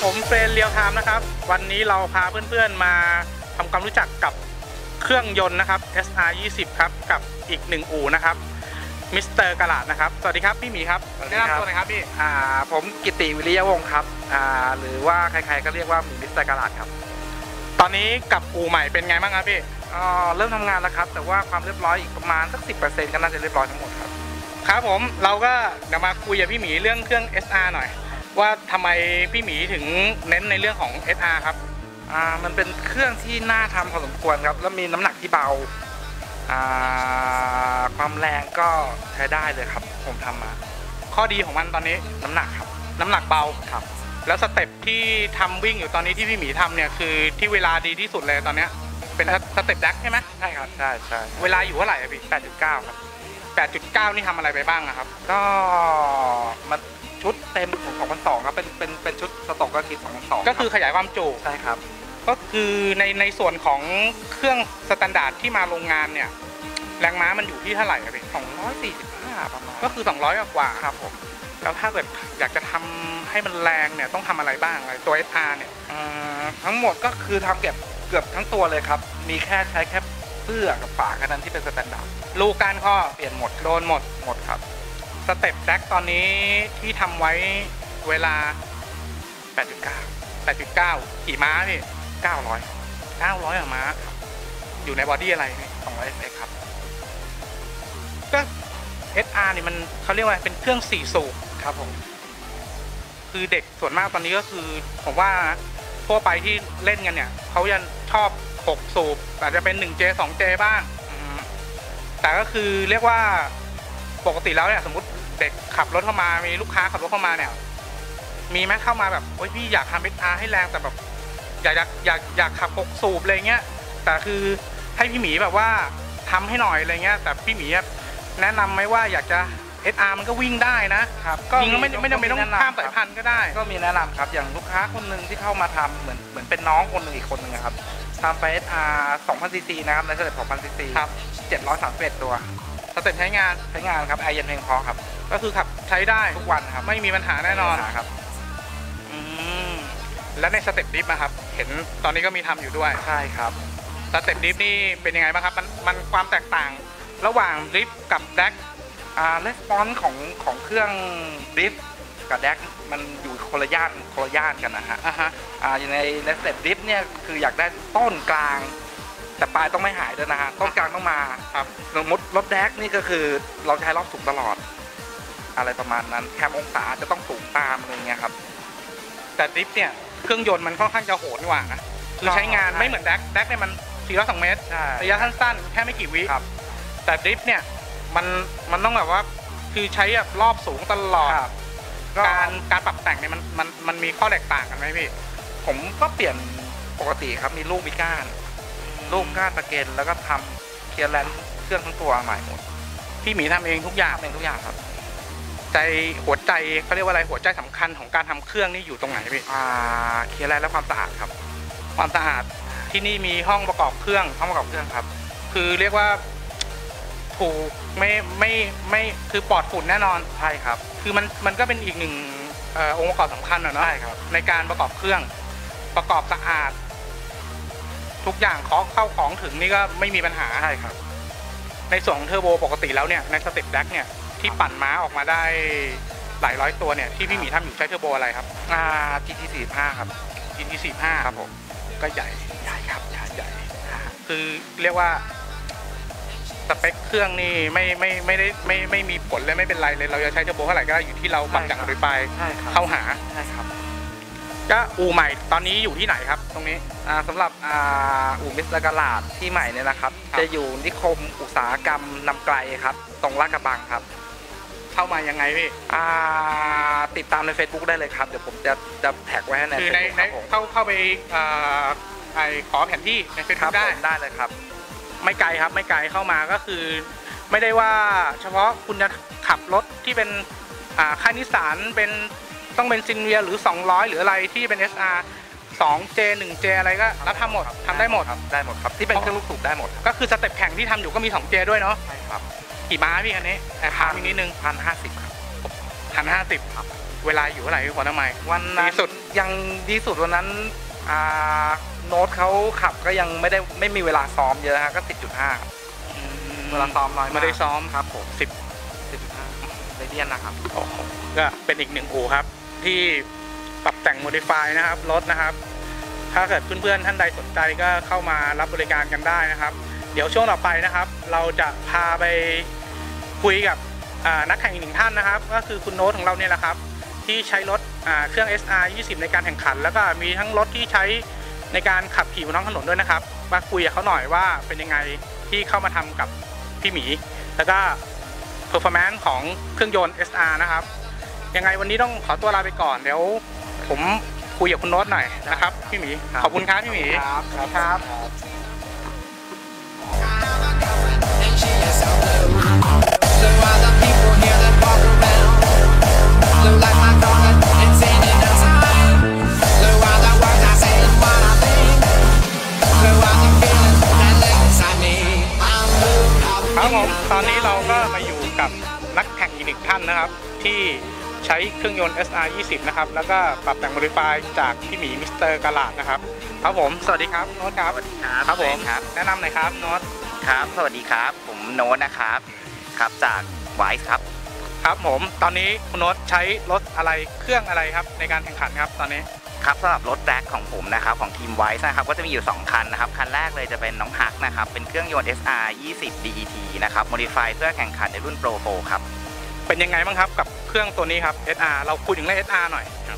ผมเฟรนเรียลไทม์นะครับวันนี้เราพาเพื่อนๆมาทำความรู้จักกับเครื่องยนต์นะครับ SR20 ครับกับอีก1อู่นะครับมิสเตอร์กะหลาดนะครับสวัสดีครับพี่หมีครับแนะนำตัวหน่อยครับพี่ผมกิติวิริยวงศ์ครับหรือว่าใครๆก็เรียกว่ามิสเตอร์กะหลาดครับตอนนี้กับอู่ใหม่เป็นไงบ้างครับพี่เริ่มทำงานแล้วครับแต่ว่าความเรียบร้อยอีกประมาณสัก 10% ก็น่าจะเรียบร้อยทั้งหมดครับครับผมเราก็เดี๋ยวมาคุยกับพี่หมีเรื่องเครื่อง SR หน่อยว่าทำไมพี่หมีถึงเน้นในเรื่องของ SR ครับมันเป็นเครื่องที่น่าทำพอสมควรครับแล้วมีน้ำหนักที่เบาความแรงก็ใช้ได้เลยครับผมทำมาข้อดีของมันตอนนี้น้ำหนักครับน้ำหนักเบาครับแล้วสเต็ปที่ทำวิ่งอยู่ตอนนี้ที่พี่หมีทำเนี่ยคือที่เวลาดีที่สุดเลยตอนนี้เป็นสเต็ปแดกใช่ไหมใช่ครับใช่เวลาอยู่เท่าไหร่พี่ 8.9 ครับ 8.9 นี่ทำอะไรไปบ้างครับก็มันชุดเต็มของ2002ครับเป็นชุดสต็อกก็คิด2002 ก็คือขยายความจุใช่ครับก็คือในส่วนของเครื่องสแตนดาร์ดที่มาโรงงานเนี่ยแรงม้ามันอยู่ที่เท่าไหร่ครับพี่245ประมาณก็คือ200กว่าครับผมแล้วถ้าเกิดอยากจะทำให้มันแรงเนี่ยต้องทำอะไรบ้างตัว SR เนี่ยทั้งหมดก็คือทำเกือบทั้งตัวเลยครับมีใช้แค่เสื้อกับฝาแค่นั้นที่เป็นสแตนดาร์ดลูกก้านข้อเปลี่ยนหมดโดนหมดครับสเต็ปแดกตอนนี้ที่ทำไว้เวลา 8.9 กี่ม้าพี่900ม้าอยู่ในบอดี้อะไรนี่ 200 SX ครับก็ SR นี่มันเขาเรียกว่าเป็นเครื่อง4สูบครับผมคือเด็กส่วนมากตอนนี้ก็คือผมว่าทั่วไปที่เล่นกันเนี่ยเขายังชอบ6สูบอาจจะเป็น 1J 2J บ้างแต่ก็คือเรียกว่าปกติแล้วเนี่ยสมมติเด็กขับรถเข้ามามีลูกค้าขับรถเข้ามาเนี่ยมีไหมเข้ามาแบบโอ๊ยพี่อยากทำ SR ให้แรงแต่แบบอยากขับ6สูบอะไรเงี้ยแต่คือให้พี่หมีแบบว่าทำให้หน่อยอะไรเงี้ยแต่พี่หมีแนะนำไหมว่าอยากจะ SR มันก็วิ่งได้นะครับก็จริงๆไม่จำเป็นต้องข้ามสายพันธุ์ก็ได้ก็มีแนะนำครับอย่างลูกค้าคนหนึ่งที่เข้ามาทำเหมือนเป็นน้องคนหนึ่งอีกคนหนึ่งครับทำไป SR 2,000 cc นะครับในสเต็ป 2,000 cc ครับ 731ตัวสเต็ปใช้งานครับแอร์เย็นเพียงพอครับก็คือขับใช้ได้ทุกวันครับไม่มีปัญหาแน่นอนครับแล้วในสเต็ปดิฟนะครับเห็นตอนนี้ก็มีทำอยู่ด้วยใช่ครับสเต็ปดิฟนี่เป็นยังไงบ้างครับมันความแตกต่างระหว่างดริฟกับแดกレスปอนส์ของเครื่องดริฟกับแดกมันอยู่คนละย่านกันนะฮะอยู่ในสเต็ปดริฟเนี่ยคืออยากได้ต้นกลางแต่ปลายต้องไม่หายด้วยนะฮะต้นกลางต้องมาครับสมมติรถแดกนี่ก็คือเราใช้รอบสูงตลอดอะไรประมาณนั้นแคมองศาจะต้องสูงตามอะไรเงี้ยครับแต่ดริฟเนี่ยเครื่องยนต์มันค่อนข้างจะโหดกว่านะคือใช้งานไม่เหมือนแดกเนี่ยมัน402 เมตรระยะสั้นๆแค่ไม่กี่วิแต่ดริฟเนี่ยมันต้องแบบว่าคือใช้แบบรอบสูงตลอดการปรับแต่งเนี่ยมันมีข้อแตกต่างกันไหมพี่ผมก็เปลี่ยนปกติครับมีลูกมีก้านตะเกนแล้วก็ทำเคลียร์แลนด์เครื่องทั้งตัวใหม่หมดพี่หมีทำเองทุกอย่างครับหัวใจเขาเรียกว่าอะไรหัวใจสำคัญของการทำเครื่องนี่อยู่ตรงไหนพี่เคลียร์แลนด์และความสะอาดครับความสะอาดที่นี่มีห้องประกอบเครื่องครับคือเรียกว่าถูกไม่คือปลอดฝุ่นแน่นอนใช่ครับคือมันก็เป็นอีกหนึ่งองค์ประกอบสำคัญเนาะใช่ครับในการประกอบเครื่องประกอบสะอาดทุกอย่างเข้าของถึงนี่ก็ไม่มีปัญหาใช่ครับในส่วนของเทอร์โบปกติแล้วเนี่ยในสเต็ปแดกเนี่ยที่ปั่นม้าออกมาได้หลายร้อยตัวเนี่ยที่พี่หมีทำอยู่ใช้เทอร์โบอะไรครับ GT45 ครับ GT45 ครับผมก็ใหญ่ครับใหญ่คือเรียกว่าสเปคเครื่องนี่ไม่มีผลเลยไม่เป็นไรเลยเราจะใช้เทอร์โบเท่าไหร่ก็ได้อยู่ที่เราปรับจากโดยไปเข้าหาใช่ครับก็อู่ใหม่ตอนนี้อยู่ที่ไหนครับตรงนี้สำหรับอู่มิสเตอร์กะหลาดที่ใหม่เนี่ยนะครับจะอยู่นิคมอุตสาหกรรมนำไกลครับตรงลาดกระบังครับเข้ามายังไงพี่ติดตามใน Facebook ได้เลยครับเดี๋ยวผมจะแท็กไว้ให้ใน Facebook เข้าไปขอแผนที่ใน Facebook ได้เลยครับไม่ไกลครับไม่ไกลเข้ามาก็คือไม่ได้ว่าเฉพาะคุณจะขับรถที่เป็นค่ายนิสสันเป็นต้องเป็นซินเวียหรือ200หรืออะไรที่เป็น SR 2J 1J อะไรก็รับทำหมดทำได้หมดครับที่เป็นเครื่องลูกสูบได้หมดก็คือสเต็ปแข่งที่ทำอยู่ก็มี 2J ด้วยเนาะใช่ครับกี่ม้าพี่คันนี้ถามอีกนิดนึง 1,050 ครับ 1,050ครับเวลาอยู่เท่าไหร่พี่ขวัญทำไมวันนั้นสุดยังดีสุดวันนั้นโน้ตเขาขับก็ยังไม่มีเวลาซ้อมเยอะฮะก็ 10.5 เวลาซ้อมน้อยมากไม่ได้ซ้อมครับผม 10.5 เรเดียนนะครับก็เป็นอีกหนึ่งอู่ครับที่ปรับแต่งโมดิฟายนะครับรถนะครับถ้าเกิดเพื่อนๆท่านใดสนใจก็เข้ามารับบริการกันได้นะครับเดี๋ยวช่วงต่อไปนะครับเราจะพาไปคุยกับนักแข่งอีกหนึ่งท่านนะครับก็คือคุณโน้ตของเราเนี่ยแหละครับที่ใช้รถเครื่อง SR 20ในการแข่งขันแล้วก็มีทั้งรถที่ใช้ในการขับขี่บนท้องถนนด้วยนะครับมาคุยกับเขาหน่อยว่าเป็นยังไงที่เข้ามาทำกับพี่หมีแล้วก็performance ของเครื่องยนต์ SR นะครับยังไงวันนี้ต้องขอตัวลาไปก่อนเดี๋ยวผมคุยกับคุณโน้ตหน่อยนะครับพี่หมีขอบคุณครับพี่หมีครับครับผมตอนนี้เราก็มาอยู่กับนักแข่งอีกหนึ่งท่านนะครับที่ใช้เครื่องยนต์ SR 20นะครับแล้วก็ปรับแต่งโมดิฟายจากพี่หมีมิสเตอร์กาลาดนะครับครับผมสวัสดีครับโน้ตครับสวัสดีครับครับผมครับแนะนำหน่อยครับโน้ตครับสวัสดีครับผมโน้ตนะครับครับจากไวซ์ครับครับผมตอนนี้คุณโน้ตใช้รถอะไรเครื่องอะไรครับในการแข่งขันครับตอนนี้ครับสำหรับรถแร็คของผมนะครับของทีมไวซ์นะครับก็จะมีอยู่2คันนะครับคันแรกเลยจะเป็นน้องฮักนะครับเป็นเครื่องยนต์ SR 20 DET นะครับโมดิฟายเพื่อแข่งขันในรุ่น Pro 4ครับเป็นยังไงบ้างครับกับเครื่องตัวนี้ครับ SR เราคุยถึงเรื่อง SR หน่อยครับ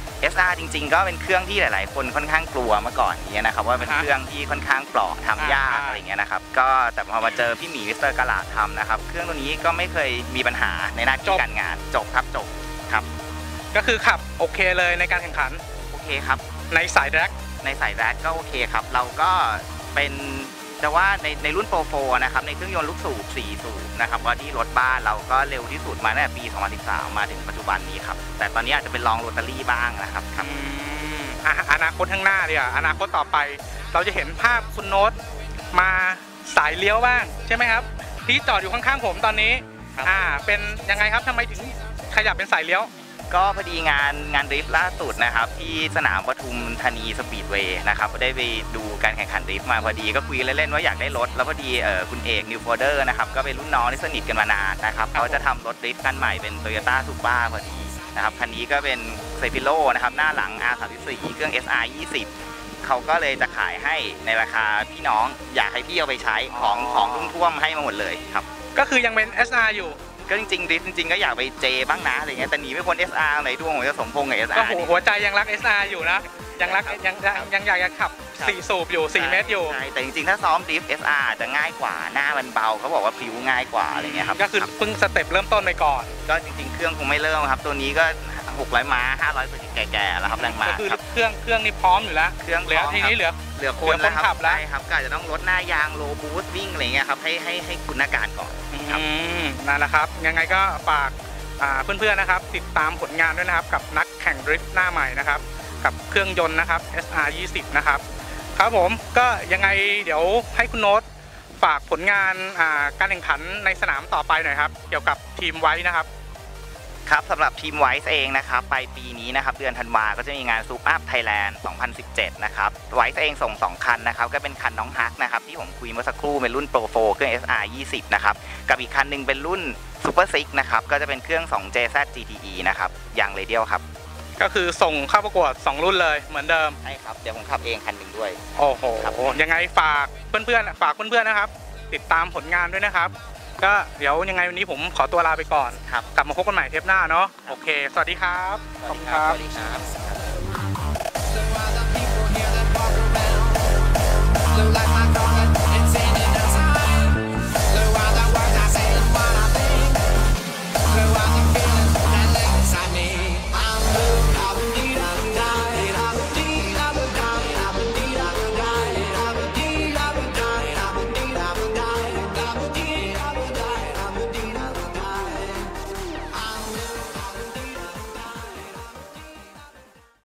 SR จริงๆก็เป็นเครื่องที่หลายๆคนค่อนข้างกลัวเมื่อก่อนนี้นะครับว่าเป็นเครื่องที่ค่อนข้างเปราะทำยากอะไรเงี้ยนะครับก็แต่พอมาเจอพี่หมีมิสเตอร์กาลาดทำนะครับเครื่องตัวนี้ก็ไม่เคยมีปัญหาในหน้าที่การงานจบครับก็คือขับโอเคเลยในการแข่งขันโอเคครับในสายแร็คก็โอเคครับเราก็เป็นแต่ว่าในรุ่นโปรโฟนะครับในเครื่องยนต์ลูกสูบ4สูบนะครับว่าที่รถบ้านเราก็เร็วที่สุดมาตั้งแต่ปี2013มาถึงปัจจุบันนี้ครับแต่ตอนนี้อาจจะเป็นลองโรตารี่บ้างนะครับอนาคตข้างหน้าดีกว่าอนาคตต่อไปเราจะเห็นภาพคุณโน้ตมาสายเลี้ยวบ้างใช่ไหมครับที่จอดอยู่ข้างๆผมตอนนี้เป็นยังไงครับทำไมถึงขยับเป็นสายเลี้ยวก็พอดีงานดริฟต์ล่าสุดนะครับที่สนามปทุมธานีสปีดเวย์นะครับได้ไปดูการแข่งขันดริฟต์มาพอดีก็คุยเล่นๆว่าอยากได้รถแล้วพอดีคุณเอกนิวโฟเดอร์นะครับก็เป็นรุ่นน้องที่สนิทกันมานานนะครับเขาจะทำรถดริฟต์คันใหม่เป็น Toyota Supra พอดีนะครับคันนี้ก็เป็นเซฟิโลนะครับหน้าหลัง R34 เครื่อง SR 20เขาก็เลยจะขายให้ในราคาพี่น้องอยากให้พี่เอาไปใช้ของท่วมให้มาหมดเลยครับก็คือยังเป็น SR อยู่ก็จริงๆดริฟต์จริงๆก็อยากไปเจบ้างนะอะไรเงี้ยแต่หนีไม่พ้น SR ไหนดวงของจะสมพงษ์กับ SR ก็หัวใจยังรัก SR อยู่นะยังรักยังอยากจะขับ4สูบอยู่4เมตรอยู่แต่จริงๆถ้าซ้อมดริฟต์ SR จะง่ายกว่าหน้ามันเบาเขาบอกว่าพริ้วง่ายกว่าอะไรเงี้ยครับก็คือเพิ่งสเต็ปเริ่มต้นไปก่อนก็จริงๆเครื่องคงไม่เริ่มครับตัวนี้ก็600ม้า500ตัวแก่ๆแล้วครับแรงม้าก็คือเครื่องนี่พร้อมอยู่แล้วเครื่องเหลือทีนี้เหลือคนขับแล้วครับก็อาจจะต้องลดหน้ายางโลบูสต์วิ่งอะไรเงี้ยครับให้คุณอาการก่อนนั่นแหละครับยังไงก็ฝากเพื่อนๆนะครับติดตามผลงานด้วยนะครับกับนักแข่งดริฟต์หน้าใหม่นะครับกับเครื่องยนต์นะครับ SR 20นะครับครับผมก็ยังไงเดี๋ยวให้คุณโน้ตฝากผลงานการแข่งขันในสนามต่อไปหน่อยครับเกี่ยวกับทีมไว้นะครับครับสำหรับทีมไวซ์เองนะครับไปปีนี้นะครับเดือนธันวาก็จะมีงานซูปอัพไทยแลนด์2017นะครับไวซ์เองส่ง2คันนะครับก็เป็นคันน้องฮักนะครับที่ผมคุยเมื่อสักครู่เป็นรุ่นโปรโฟเครื่อง SR 20นะครับกับอีกคันนึงเป็นรุ่นซูเปอร์ซิกนะครับก็จะเป็นเครื่อง 2JZ GTE นะครับยางเรเดียลครับก็คือส่งเข้าประกวด2รุ่นเลยเหมือนเดิมใช่ครับเดี๋ยวผมขับเองคันหนึ่งด้วยโอ้โหยังไงฝากเพื่อนๆนะครับติดตามผลงานด้วยนะครับก็เดี๋ยวยังไงวันนี้ผมขอตัวลาไปก่อนครับกลับมาพบกันใหม่เทปหน้าเนาะโอเคสวัสดีครับขอบคุณครับสวัสดีครับ